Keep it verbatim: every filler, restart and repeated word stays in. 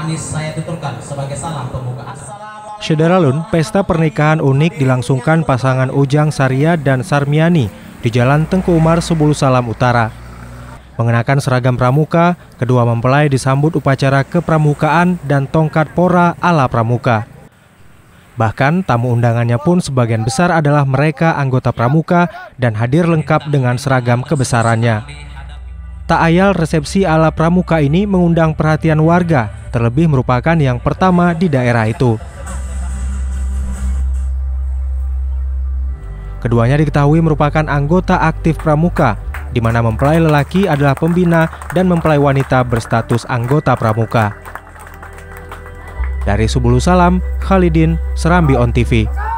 manis saya tuturkan sebagai salam pembuka. Syederalun, pesta pernikahan unik dilangsungkan pasangan Ujang Saria dan Sarmiani di Jalan Tengku Umar, Sebulu Salam Utara. Mengenakan seragam pramuka, kedua mempelai disambut upacara kepramukaan dan tongkat pora ala pramuka. Bahkan tamu undangannya pun sebagian besar adalah mereka anggota pramuka dan hadir lengkap dengan seragam kebesarannya. Tak ayal resepsi ala pramuka ini mengundang perhatian warga, terlebih merupakan yang pertama di daerah itu. Keduanya diketahui merupakan anggota aktif pramuka, di mana mempelai lelaki adalah pembina dan mempelai wanita berstatus anggota pramuka. Dari Sebulu Salam, Khalidin, Serambi On T V.